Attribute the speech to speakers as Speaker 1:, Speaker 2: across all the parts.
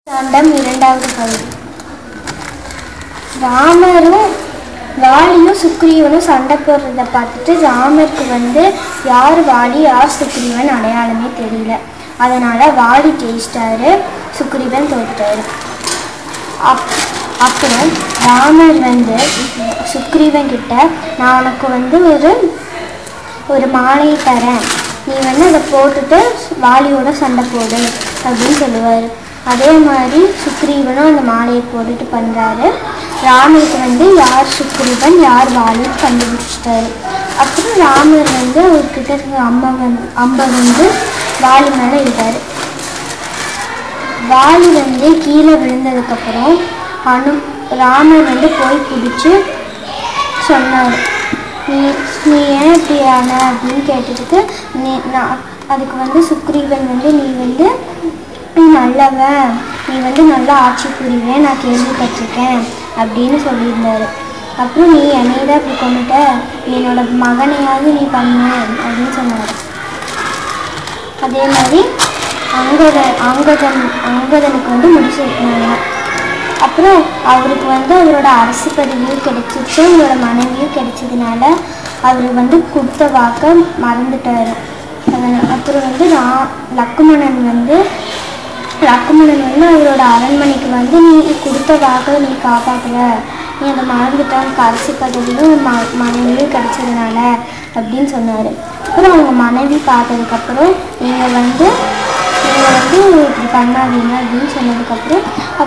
Speaker 1: காண்டம் இரண்டாவது பகுதி. ராமரும் வாலியும் சுக்ரீவனும் சண்டை போடுறத பார்த்துட்டு ராமருக்கு யார் வாலி யார் சுக்ரீவன் அடையாளமே தெரியல. அதனால வாலி ஜெயிச்சிட்டாரு, சுக்ரீவன் தோற்றாரு. அப்புறம் ராமர் சுக்ரீவன் கிட்ட, நான் உனக்கு ஒரு மாலையை தரேன், நீ அதை போட்டுட்டு வாலியோட சண்டை போடு அப்படின்னு சொல்லுவார். அதே மாதிரி சுக்ரீவனும் அந்த மாலையை போட்டுட்டு பண்ணுறாரு. ராமருக்கு யார் சுக்ரீவன் யார் வாலின்னு கண்டுபிடிச்சிட்டாரு. அப்புறம் ராமர் அவர்கிட்ட அம்பை வாலி மேலே இட்டார். வாலி கீழே விழுந்ததுக்கப்புறம் ராமர் போய் பிடிச்சி சொன்னார், நீ ஏன் இப்படி ஆன அப்படின்னு கேட்டதுக்கு, அதுக்கு சுக்ரீவன் நீ நல்லவன், நீ நல்லா ஆட்சி புரிவேன், நான் கேள்விப்பட்டிருக்கேன் அப்படின்னு சொல்லியிருந்தாரு. அப்புறம் நீ என்னை தான் இப்படி கொண்டுட்ட, என்னோட மகனையாவது நீ பண்ணு அப்படின்னு சொன்னார். அதே மாதிரி அங்கதனுக்கு முடிச்சு வைக்கணும். அப்புறம் அவருக்கு அவரோட அரசு பதவியும் கிடைச்சிச்சு, அவரோட மனைவியும் கிடைச்சதுனால அவர் கொடுத்த வாக்க மறந்துட்டார். அப்புறம் லக்குமணன் அவரோட அரண்மனைக்கு நீ கொடுத்த வாக்க நீ காப்பாற்றல, நீ அதை மறந்துட்டான், அரசு பதவியும் மனைவியும் கிடைச்சதுனால அப்படின்னு சொன்னார். அப்புறம் அவங்க மனைவி பார்த்ததுக்கப்புறம் நீங்கள் இப்படி பண்ணாதீங்க அப்படின்னு சொன்னதுக்கப்புறம்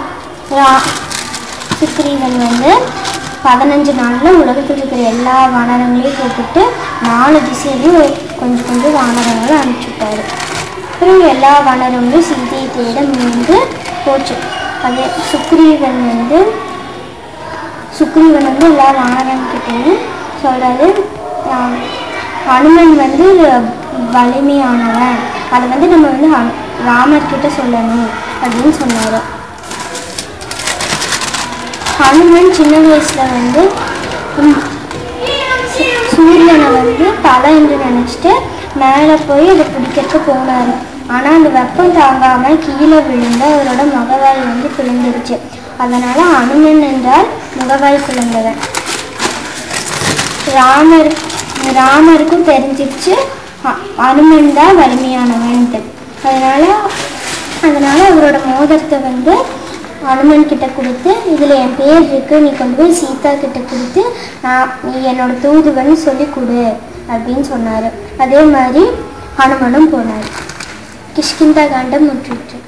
Speaker 1: சுக்ரீவன் 15 நாளில் உலகத்தில் இருக்கிற எல்லா வானரங்களையும் கூப்பிட்டு 4 திசையிலையும் கொஞ்சம் வானரங்களை அனுப்பிச்சுட்டாரு. அப்புறம் எல்லா வானரங்களும் சீதையை தேட முயன்று போச்சு. அதே சுக்ரீவன் எல்லா வானரங்கிட்டையும் சொல்கிறாரு, ஹனுமன் வலிமையானவன், அதை நம்ம ராமர்கிட்ட சொல்லணும் அப்படின்னு சொன்னார். ஹனுமன் சின்ன வயசில் சூரியனை தலை என்று நினச்சிட்டு மேலே போய் அதை பிடிக்கிறதுக்கு போனார். ஆனால் அந்த வெப்பம் தாங்காமல் கீழே விழுந்து அவரோட முகவாய் பிளந்துருச்சு. அதனால் ஹனுமன் என்றால் முகவாய் பிளந்தவன். ராமருக்கும் தெரிஞ்சிச்சு ஹனுமன் தான் வலிமையானவன்ட்டு. அதனால் அவரோட மோதிரத்தை ஹனுமன் கிட்ட கொடுத்து, இதில் என் பேர் இருக்கு, நீ கொண்டு போய் சீதா கிட்ட கொடுத்து நீ என்னோட தூதுவன்னு சொல்லி கொடு அப்படின்னு சொன்னார். அதே மாதிரி ஹனுமனும் போனார். கிஷ்கிந்தா காண்டம் முற்றிற்று.